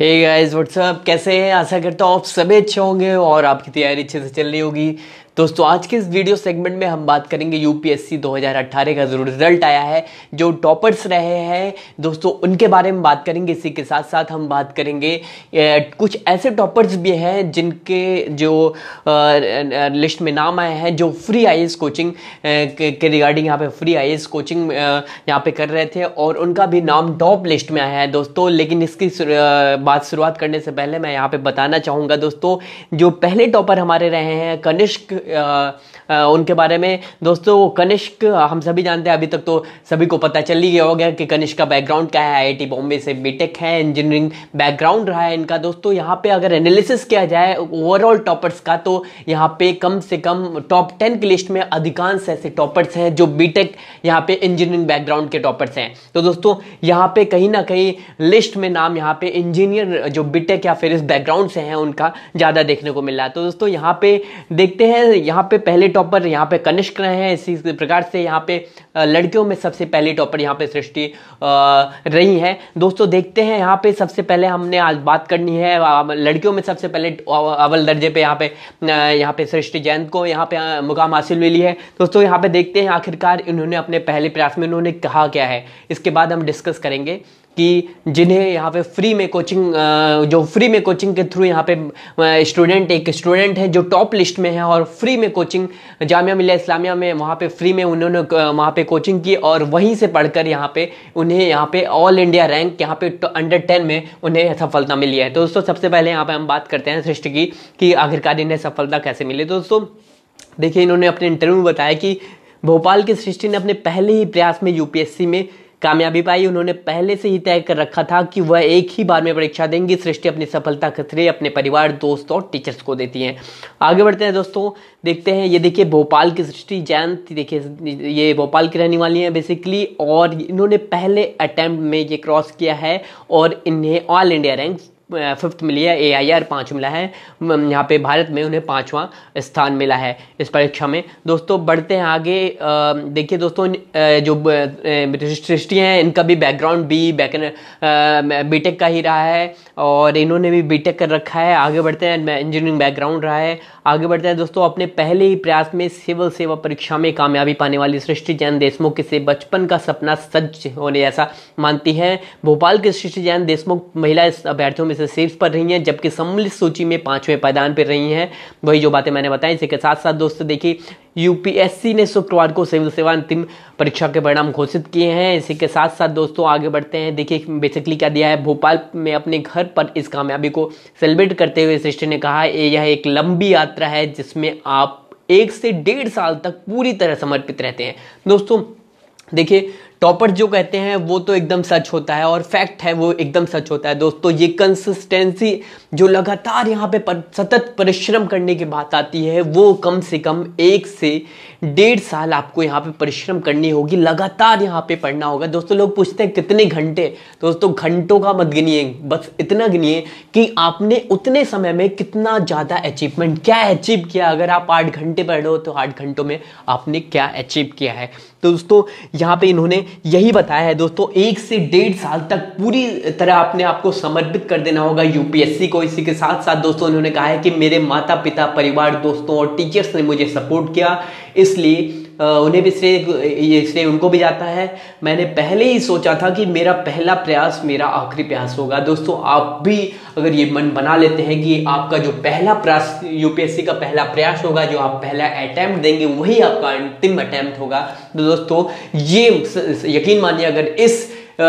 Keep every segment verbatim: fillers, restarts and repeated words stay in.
Hey guys what's up, कैसे हैं? आशा करता हूँ आप सभी अच्छे होंगे और आपकी तैयारी अच्छे से चल रही होगी। दोस्तों, आज के इस वीडियो सेगमेंट में हम बात करेंगे यूपीएससी दो हज़ार अठारह का जो रिजल्ट आया है, जो टॉपर्स रहे हैं दोस्तों उनके बारे में बात करेंगे। इसी के साथ साथ हम बात करेंगे ए, कुछ ऐसे टॉपर्स भी हैं जिनके जो आ, लिस्ट में नाम आए हैं, जो फ्री आईएएस कोचिंग के, के रिगार्डिंग यहाँ पे फ्री आईएएस कोचिंग यहाँ पे कर रहे थे और उनका भी नाम टॉप लिस्ट में आया है दोस्तों। लेकिन इसकी बात शुरुआत करने से पहले मैं यहाँ पे बताना चाहूँगा दोस्तों, जो पहले टॉपर हमारे रहे हैं कनिष्क, आ, आ, उनके बारे में दोस्तों। कनिष्क हम सभी जानते हैं, अभी तक तो सभी को पता चल ही गया होगा कि कनिष्क का बैकग्राउंड क्या है। आईआईटी बॉम्बे से बीटेक है, इंजीनियरिंग बैकग्राउंड रहा है इनका दोस्तों। यहाँ पे अगर एनालिसिस किया जाए ओवरऑल टॉपर्स का, तो यहाँ पे कम से कम टॉप टेन की लिस्ट में अधिकांश ऐसे टॉपर्स हैं जो बीटेक यहाँ पे इंजीनियरिंग बैकग्राउंड के टॉपर्स हैं। तो दोस्तों यहाँ पे कहीं ना कहीं लिस्ट में नाम यहाँ पे इंजीनियर जो बीटेक या फिर इस बैकग्राउंड से हैं उनका ज्यादा देखने को मिल रहा है। तो दोस्तों यहाँ पे देखते हैं, यहाँ पे पहले टॉपर यहाँ पे कनिष्क रहे हैं। इसी प्रकार से यहाँ पे लड़कियों में सबसे पहली टॉपर यहाँ पे सृष्टि रही है दोस्तों। देखते हैं यहाँ पे सबसे पहले हमने आज बात करनी है लड़कियों में सबसे पहले अव्वल दर्जे पे यहाँ पे यहाँ पे सृष्टि जैन को यहाँ पे मुकाम हासिल मिली है दोस्तों। यहाँ पे देखते हैं आखिरकार इन्होंने अपने पहले प्रयास में इन्होंने कहा क्या है। इसके बाद हम डिस्कस करेंगे कि जिन्हें यहाँ पे फ्री में कोचिंग, जो फ्री में कोचिंग के थ्रू यहाँ पे स्टूडेंट, एक स्टूडेंट है जो टॉप लिस्ट में है और फ्री में कोचिंग जामिया मिलिया इस्लामिया में वहाँ पे फ्री में उन्होंने वहाँ पे कोचिंग की और वहीं से पढ़कर यहाँ पे उन्हें यहाँ पे ऑल इंडिया रैंक यहाँ पे अंडर टेन में उन्हें सफलता मिली है। तो दोस्तों सबसे पहले यहाँ पे हम बात करते हैं सृष्टि की कि आखिरकार इन्हें सफलता कैसे मिली। तो दोस्तों देखिए, इन्होंने अपने इंटरव्यू में बताया कि भोपाल की सृष्टि ने अपने पहले ही प्रयास में यूपीएससी में कामयाबी पाई। उन्होंने पहले से ही तय कर रखा था कि वह एक ही बार में परीक्षा देंगी। सृष्टि अपनी सफलता का श्रेय अपने परिवार, दोस्त और टीचर्स को देती हैं। आगे बढ़ते हैं दोस्तों, देखते हैं। ये देखिए भोपाल की सृष्टि जैन, देखिए ये भोपाल की रहने वाली हैं बेसिकली, और इन्होंने पहले अटेम्प्ट में ये क्रॉस किया है और इन्हें ऑल इंडिया रैंक फिफ्थ मिली है। ए आई आर पाँच मिला है। यहाँ पे भारत में उन्हें पांचवा स्थान मिला है इस परीक्षा में दोस्तों। बढ़ते हैं आगे। देखिए दोस्तों, जो सृष्टि हैं इनका भी बैकग्राउंड बी बैक बीटेक का ही रहा है और इन्होंने भी बीटेक कर रखा है। आगे बढ़ते हैं, इंजीनियरिंग बैकग्राउंड रहा है। आगे बढ़ते हैं दोस्तों, अपने पहले ही प्रयास में सिविल सेवा परीक्षा में कामयाबी पाने वाली सृष्टि जैन देशमुख इसे बचपन का सपना सच होने ऐसा मानती है। भोपाल की सृष्टि जैन देशमुख महिला अभ्यर्थियों में शीर्ष पर रही हैं, जबकि सम्मिलित सूची में पांचवें पायदान पर रही हैं। वही जो बातें मैंने बताई। इसी के साथ साथ दोस्तों देखिए, यूपीएससी ने शुक्रवार को सिविल सेवा अंतिम परीक्षा के परिणाम घोषित किए हैं। इसी के साथ साथ दोस्तों आगे बढ़ते हैं। देखिए बेसिकली क्या दिया है, भोपाल में अपने घर पर इस कामयाबी को सेलिब्रेट करते हुए सृष्टि ने कहा, यह एक लंबी यात्रा है जिसमें आप एक से डेढ़ साल तक पूरी तरह समर्पित रहते हैं। दोस्तों देखिए, टॉपर जो कहते हैं वो तो एकदम सच होता है और फैक्ट है वो एकदम सच होता है दोस्तों। ये कंसिस्टेंसी जो लगातार यहाँ पे पर, सतत परिश्रम करने की बात आती है, वो कम से कम एक से डेढ़ साल आपको यहाँ पे परिश्रम करनी होगी, लगातार यहाँ पे पढ़ना होगा दोस्तों। लोग पूछते हैं कितने घंटे, दोस्तों घंटों का मत गिनिए, बस इतना गिनिए कि आपने उतने समय में कितना ज़्यादा अचीवमेंट, क्या अचीव किया। अगर आप आठ घंटे पढ़ रहे हो तो आठ घंटों में आपने क्या अचीव किया है। तो दोस्तों यहाँ पे इन्होंने यही बताया है दोस्तों, एक से डेढ़ साल तक पूरी तरह अपने आप को समर्पित कर देना होगा यूपीएससी को। इसी के साथ साथ दोस्तों उन्होंने कहा है कि मेरे माता पिता, परिवार, दोस्तों और टीचर्स ने मुझे सपोर्ट किया, इसलिए उन्हें भी श्रेय, ये श्रेय उनको भी जाता है। मैंने पहले ही सोचा था कि मेरा पहला प्रयास मेरा आखिरी प्रयास होगा। दोस्तों आप भी अगर ये मन बना लेते हैं कि आपका जो पहला प्रयास यूपीएससी का पहला प्रयास होगा, जो आप पहला अटेम्प्ट देंगे वही आपका अंतिम अटेम्प्ट होगा, तो दोस्तों ये यकीन मानिए, अगर इस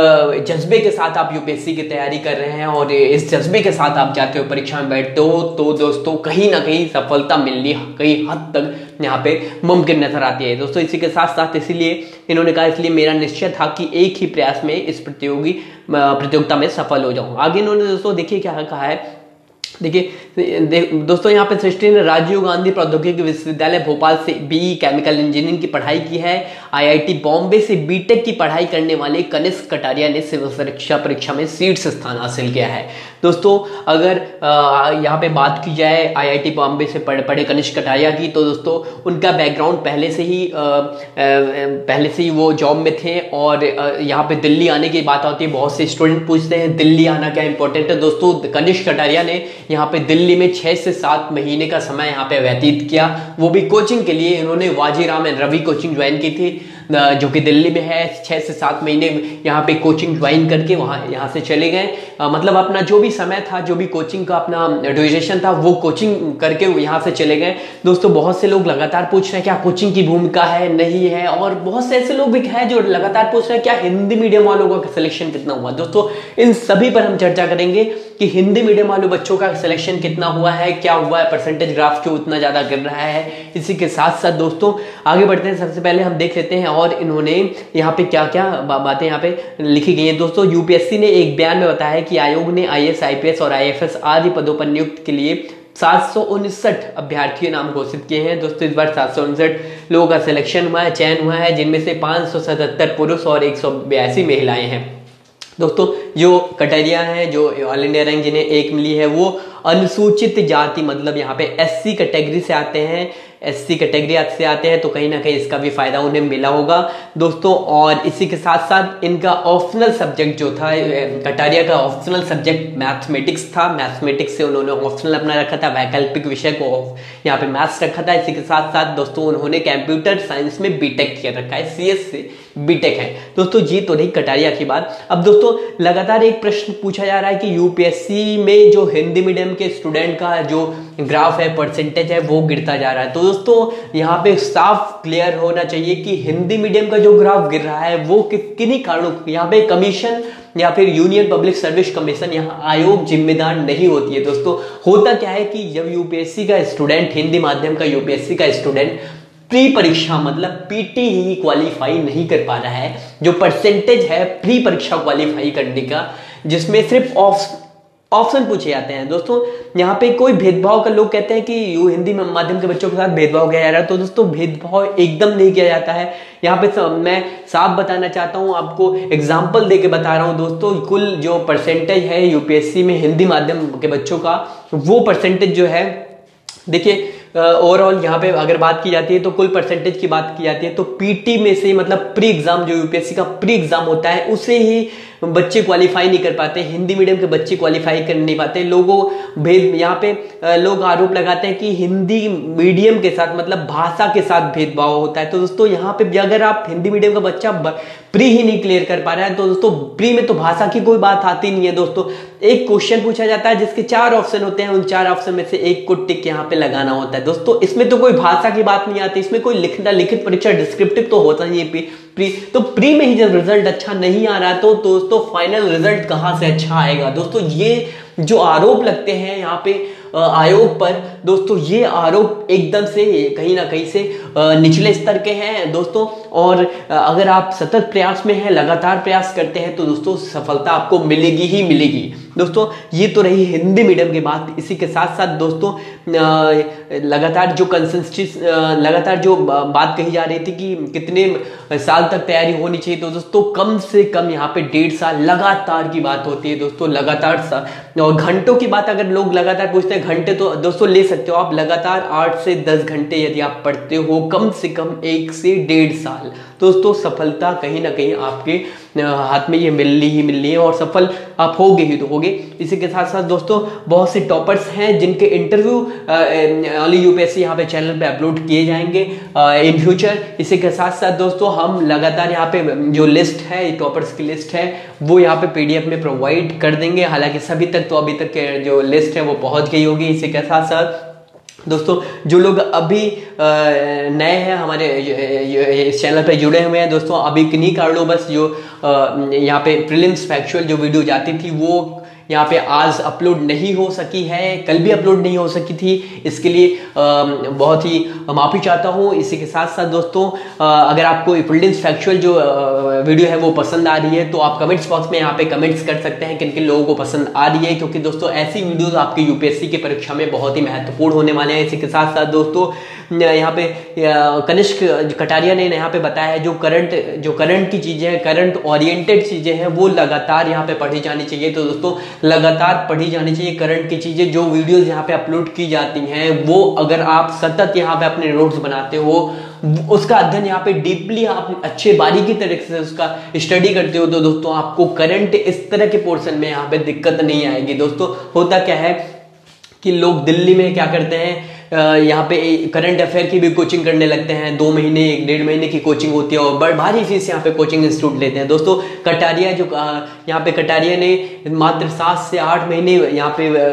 जज्बे के साथ आप यूपीएससी की तैयारी कर रहे हैं और इस जज्बे के साथ आप जाते हो परीक्षा में बैठते हो, तो दोस्तों कहीं ना कहीं सफलता मिलनी कई हद तक यहाँ पे मुमकिन नजर आती है दोस्तों। इसी के साथ साथ इसीलिए इन्होंने कहा, इसलिए मेरा निश्चय था कि एक ही प्रयास में इस प्रतियोगी प्रतियोगिता में सफल हो जाऊं। आगे इन्होंने दोस्तों देखिए क्या कहा है, देखिए दोस्तों, यहाँ पे सृष्टि ने राजीव गांधी प्रौद्योगिकी विश्वविद्यालय भोपाल से बीई केमिकल इंजीनियरिंग की पढ़ाई की है। आईआईटी बॉम्बे से बीटेक की पढ़ाई करने वाले कनिष्क कटारिया ने सिविल परीक्षा परीक्षा में शीर्ष स्थान हासिल किया है। दोस्तों अगर यहाँ पे बात की जाए आईआईटी बॉम्बे से पढ़े पढ़े कनिष्क कटारिया की, तो दोस्तों उनका बैकग्राउंड पहले से ही आ, आ, पहले से ही वो जॉब में थे और यहाँ पे दिल्ली आने की बात होती है। बहुत से स्टूडेंट पूछते हैं दिल्ली आना क्या इंपॉर्टेंट है। दोस्तों कनिष्क कटारिया ने यहाँ पे दिल्ली में छह से सात महीने का समय यहाँ पे व्यतीत किया, वो भी कोचिंग के लिए। इन्होंने Vajiram and Ravi coaching join की थी जो कि दिल्ली में है। छह से सात महीने यहाँ पे कोचिंग ज्वाइन करके वहाँ यहाँ से चले गए। मतलब अपना जो भी समय था, जो भी कोचिंग का अपना ड्यूरेशन था, वो कोचिंग करके यहाँ से चले गए। दोस्तों बहुत से लोग लगातार पूछ रहे हैं क्या कोचिंग की भूमिका है, नहीं है, और बहुत से ऐसे लोग भी हैं जो लगातार पूछ रहे हैं क्या हिंदी मीडियम वालों का सिलेक्शन कितना हुआ। दोस्तों इन सभी पर हम चर्चा करेंगे कि हिंदी मीडियम वालों बच्चों का सिलेक्शन कितना हुआ है, क्या हुआ है, परसेंटेज ग्राफ क्यों उतना ज्यादा गिर रहा है। इसी के साथ साथ दोस्तों आगे बढ़ते हैं। सबसे पहले हम देख लेते हैं और इन्होंने यहाँ पे क्या क्या बातें यहाँ पे लिखी गई हैं। दोस्तों यूपीएससी ने एक बयान में बताया है कि आयोग ने आईएएस, आईपीएस और आईएफएस आदि पदों पर नियुक्त के लिए सात सौ उनसठ अभ्यर्थियों नाम घोषित किए हैं। दोस्तों इस बार सात सौ उनसठ लोगों का सिलेक्शन हुआ है, चयन हुआ है, जिनमें से पाँच सौ सतहत्तर पुरुष और एक सौ बयासी महिलाएं हैं। दोस्तों जो कटारिया हैं, जो ऑल इंडिया रैंक जिन्हें एक मिली है, वो अनुसूचित जाति मतलब यहाँ पे एससी कैटेगरी से आते हैं। एससी कैटेगरी से आते हैं तो कहीं ना कहीं इसका भी फायदा उन्हें मिला होगा दोस्तों। और इसी के साथ साथ इनका ऑप्शनल सब्जेक्ट जो था, कटारिया का ऑप्शनल सब्जेक्ट मैथमेटिक्स था। मैथमेटिक्स से उन्होंने ऑप्शनल अपना रखा था, वैकल्पिक विषय को यहाँ पे मैथ्स रखा था। इसी के साथ साथ दोस्तों उन्होंने कंप्यूटर साइंस में बीटेक किया रखा है, सीएस से बीटेक है। दोस्तों जी तो रही कटारिया की बात। अब दोस्तों लगातार एक प्रश्न पूछा जा रहा है कि यूपीएससी में जो हिंदी मीडियम के स्टूडेंट का जो ग्राफ है, परसेंटेज है, वो गिरता जा रहा है। तो दोस्तों यहाँ पे साफ क्लियर होना चाहिए कि हिंदी मीडियम का जो ग्राफ गिर रहा है वो कि, किन्हीं कारणों, यहाँ पे कमीशन या फिर यूनियन पब्लिक सर्विस कमीशन, यहाँ आयोग जिम्मेदार नहीं होती है। दोस्तों होता क्या है कि जब यूपीएससी का स्टूडेंट, हिंदी माध्यम का यूपीएससी का स्टूडेंट प्री परीक्षा मतलब पीटी ही क्वालिफाई नहीं कर पा रहा है, जो परसेंटेज है प्री परीक्षा क्वालिफाई करने का, जिसमें सिर्फ ऑफ ऑप्शन पूछे जाते हैं। दोस्तों यहाँ पे कोई भेदभाव का, लोग कहते हैं कि यू हिंदी माध्यम के बच्चों के साथ भेदभाव किया जा रहा है, तो दोस्तों भेदभाव एकदम नहीं किया जाता है। यहाँ पे मैं साफ बताना चाहता हूँ, आपको एग्जाम्पल देके बता रहा हूँ। दोस्तों कुल जो परसेंटेज है यूपीएससी में हिंदी माध्यम के बच्चों का, वो परसेंटेज जो है, देखिए ओवरऑल यहाँ पे अगर बात की जाती है तो कुल परसेंटेज की बात की जाती है तो पीटी में से, मतलब प्री एग्जाम जो यूपीएससी का प्री एग्जाम होता है, उसे ही बच्चे क्वालिफाई नहीं कर पाते। हिंदी मीडियम के बच्चे क्वालिफाई कर नहीं पाते। लोगों भेद यहाँ पे लोग आरोप लगाते हैं कि हिंदी मीडियम के साथ मतलब भाषा के साथ भेदभाव होता है। तो दोस्तों यहाँ पे अगर आप हिंदी मीडियम का बच्चा प्री ही नहीं क्लियर कर पा रहा है, तो दोस्तों प्री में तो भाषा की कोई बात आती नहीं है। दोस्तों एक क्वेश्चन पूछा जाता है जिसके चार ऑप्शन होते हैं, उन चार ऑप्शन में से एक को टिक यहाँ पे लगाना होता है। दोस्तों इसमें तो कोई भाषा की बात नहीं आती, इसमें कोई लिखना लिखित परीक्षा डिस्क्रिप्टिव तो होता ही है प्री। तो प्री में ही जब रिजल्ट अच्छा नहीं आ रहा तो दोस्तों फाइनल रिजल्ट कहां से अच्छा आएगा। दोस्तों ये जो आरोप लगते हैं यहाँ पे आयोग पर, दोस्तों ये आरोप एकदम से कहीं ना कहीं से निचले स्तर के हैं दोस्तों। और अगर आप सतत प्रयास में हैं, लगातार प्रयास करते हैं, तो दोस्तों सफलता आपको मिलेगी ही मिलेगी। दोस्तों ये तो रही हिंदी मीडियम की बात। इसी के साथ साथ दोस्तों लगातार जो कंसेंसस लगातार जो बात कही जा रही थी कि कितने साल तक तैयारी होनी चाहिए, तो दोस्तों कम से कम यहाँ पे डेढ़ साल लगातार की बात होती है दोस्तों, लगातार। और घंटों की बात अगर लोग लगातार पूछते हैं घंटे, तो दोस्तों ले सकते हो आप लगातार आठ से दस घंटे यदि आप पढ़ते हो, कम से कम एक से डेढ़ साल, दोस्तों सफलता कहीं ना कहीं आपके हाथ में ये मिलनी ही मिलनी है और सफल आप होगे ही तो होगे। इसी के साथ साथ दोस्तों बहुत से टॉपर्स हैं जिनके इंटरव्यू ऑली यूपीएससी यहाँ पे चैनल पे अपलोड किए जाएंगे इन फ्यूचर। इसी के साथ साथ दोस्तों हम लगातार यहाँ पे जो लिस्ट है, टॉपर्स की लिस्ट है, वो यहाँ पे पीडीएफ में प्रोवाइड कर देंगे। हालांकि सभी तक तो अभी तक के जो लिस्ट है वो पहुंच गई होगी। इसी के साथ साथ दोस्तों जो लोग अभी नए हैं हमारे इस चैनल पे जुड़े हुए हैं, दोस्तों अभी किन्हीं कारणों बस जो यहाँ पे प्रीलिम्स फैक्चुअल जो वीडियो जाती थी वो यहाँ पे आज अपलोड नहीं हो सकी है, कल भी अपलोड नहीं हो सकी थी, इसके लिए बहुत ही माफ़ी चाहता हूँ। इसी के साथ साथ दोस्तों अगर आपको एप्रिलियंस फैक्चुअल जो वीडियो है वो पसंद आ रही है तो आप कमेंट्स बॉक्स में यहाँ पे कमेंट्स कर सकते हैं किन किन लोगों को पसंद आ रही है, क्योंकि दोस्तों ऐसी वीडियोस आपके यूपीएससी की परीक्षा में बहुत ही महत्वपूर्ण होने वाले हैं। इसी के साथ साथ दोस्तों यहाँ पे कनिष्क कटारिया ने यहाँ पे बताया है जो करंट जो करंट की चीजें हैं, करंट ओरिएंटेड चीजें हैं वो लगातार यहाँ पे पढ़ी जानी चाहिए। तो दोस्तों लगातार पढ़ी जानी चाहिए करंट की चीजें, जो वीडियोस यहाँ पे अपलोड की जाती हैं वो अगर आप सतत यहाँ पे अपने नोट्स बनाते हो, उसका अध्ययन यहाँ पे डीपली आप अच्छे बारीकी तरीके से उसका स्टडी करते हो तो दोस्तों आपको करंट इस तरह के पोर्शन में यहाँ पे दिक्कत नहीं आएगी। दोस्तों होता क्या है कि लोग दिल्ली में क्या करते हैं, यहाँ पे करंट अफेयर की भी कोचिंग करने लगते हैं, दो महीने एक डेढ़ महीने की कोचिंग होती है और बड़ भारी फीस यहाँ पे कोचिंग इंस्टीट्यूट लेते हैं। दोस्तों कटारिया जो यहाँ पे कटारिया ने मात्र सात से आठ महीने यहाँ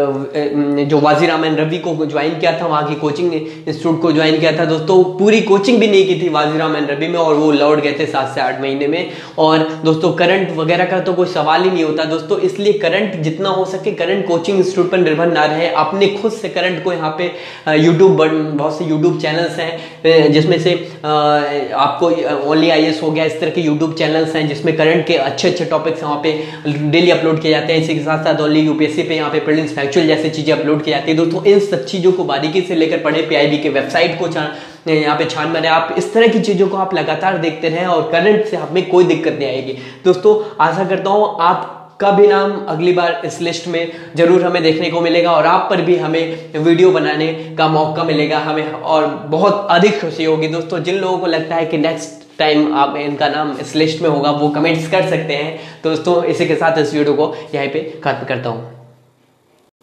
पे जो वाजीरामन रवि को ज्वाइन किया था, वहाँ की कोचिंग इंस्टीट्यूट को ज्वाइन किया था। दोस्तों पूरी कोचिंग भी नहीं की थी वाजीरामन रवि में और वो लौट गए थे सात से आठ महीने में। और दोस्तों करंट वगैरह का तो कोई सवाल ही नहीं होता दोस्तों, इसलिए करंट जितना हो सके करंट कोचिंग इंस्टीट्यूट पर निर्भर ना रहे, अपने खुद से करंट को यहाँ पे यूट्यूब बहुत से यूट्यूब चैनल्स हैं जिसमें से आपको ओनली आईएएस हो गया, इस तरह के यूट्यूब चैनल्स हैं जिसमें करंट के अच्छे अच्छे टॉपिक्स वहाँ पे डेली अपलोड किए जाते हैं। इसी के साथ साथ ओनली यूपीएससी पे यहाँ पे प्रीलिम्स फैक्चुअल जैसी चीजें अपलोड की जाती है। दोस्तों इन सब चीजों को बारीकी से लेकर पढ़े, पीआईबी के वेबसाइट को यहाँ पे छान मारे, आप इस तरह की चीजों को आप लगातार देखते रहें और करंट से हमें कोई दिक्कत नहीं आएगी। दोस्तों आशा करता हूँ आप का भी नाम अगली बार इस लिस्ट में जरूर हमें देखने को मिलेगा और आप पर भी हमें वीडियो बनाने का मौका मिलेगा हमें, और बहुत अधिक खुशी होगी। दोस्तों जिन लोगों को लगता है कि नेक्स्ट टाइम आप इनका नाम इस लिस्ट में होगा वो कमेंट्स कर सकते हैं। दोस्तों इसी के साथ इस वीडियो को यहीं पे खत्म करता हूँ।